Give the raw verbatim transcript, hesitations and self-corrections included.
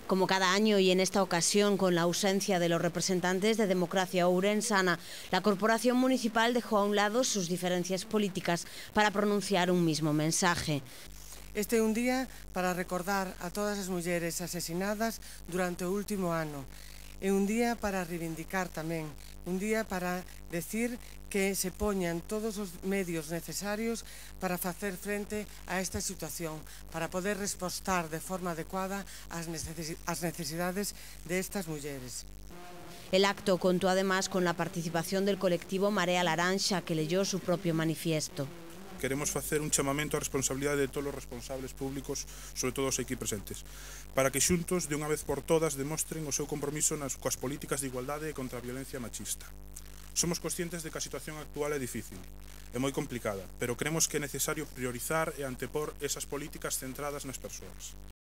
Como cada año y en esta ocasión con la ausencia de los representantes de Democracia Ourensana, la Corporación Municipal dejó a un lado sus diferencias políticas para pronunciar un mismo mensaje. Este é un día para recordar a todas as mulleres asesinadas durante o último ano. É un día para reivindicar tamén, un día para decir que se poñan todos os medios necesarios para facer frente a esta situación, para poder respostar de forma adecuada ás necesidades destas mulleres. El acto contó además con la participación del colectivo Marea Laranxa, que leyó su propio manifiesto. Queremos facer un chamamento á responsabilidade de todos os responsables públicos, sobre todo os aquí presentes, para que xuntos, de unha vez por todas, demostren o seu compromiso nas coas políticas de igualdade e contra a violencia machista. Somos conscientes de que a situación actual é difícil, é moi complicada, pero creemos que é necesario priorizar e antepor esas políticas centradas nas persoas.